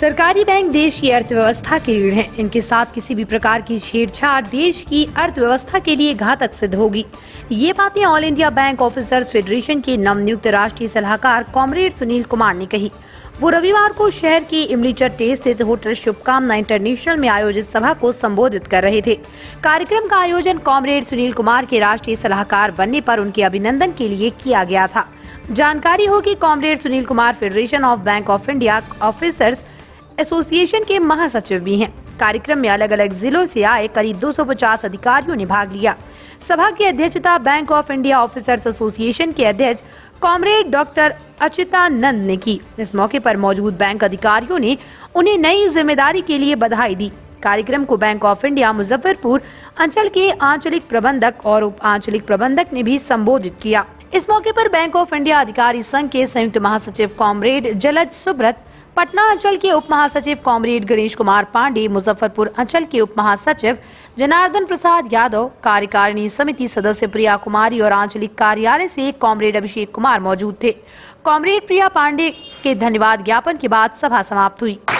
सरकारी बैंक देश की अर्थव्यवस्था के रीढ़ हैं। इनके साथ किसी भी प्रकार की छेड़छाड़ देश की अर्थव्यवस्था के लिए घातक सिद्ध होगी। ये बातें all India bank officers federation के नवनियुक्त राष्ट्रीय सलाहकार कॉमरेड सुनील कुमार ने कही। वो रविवार को शहर के इमली चट्टे स्थित होटल शुभकामना इंटरनेशनल में आयोजित सभा को संबोधित कर रहे थे। कार्यक्रम का आयोजन कॉमरेड सुनील कुमार के राष्ट्रीय सलाहकार बनने पर उनके अभिनंदन के लिए किया गया था। जानकारी हो कि comrade Sunil Kumar federation of Bank of India officers association के महासचिव भी हैं। कार्यक्रम में अलग अलग जिलों से आए करीब 250 अधिकारियों ने भाग लिया। सभा की अध्यक्षता Bank of India officers association के अध्यक्ष कॉमरेड डॉक्टर अच्युतानंद ने की। इस मौके पर मौजूद बैंक अधिकारियों ने उन्हें नई जिम्मेदारी के लिए बधाई दी। कार्यक्रम को बैंक ऑफ इंडिया मुजफ्फरपुर अंचल के आंचलिक प्रबंधक और उप आंचलिक प्रबंधक ने भी संबोधित किया। इस मौके पर बैंक ऑफ इंडिया अधिकारी संघ के संयुक्त महासचिव कॉमरेड जलज सुब्रत, पटना अंचल के उप महासचिव कॉमरेड गणेश कुमार पांडे, मुजफ्फरपुर अंचल के उप महासचिव जनार्दन प्रसाद यादव, कार्यकारिणी समिति सदस्य प्रिया कुमारी और आंचलिक कार्यालय से कॉमरेड अभिषेक कुमार मौजूद थे। कॉमरेड प्रिया पांडे के धन्यवाद ज्ञापन के बाद सभा समाप्त हुई।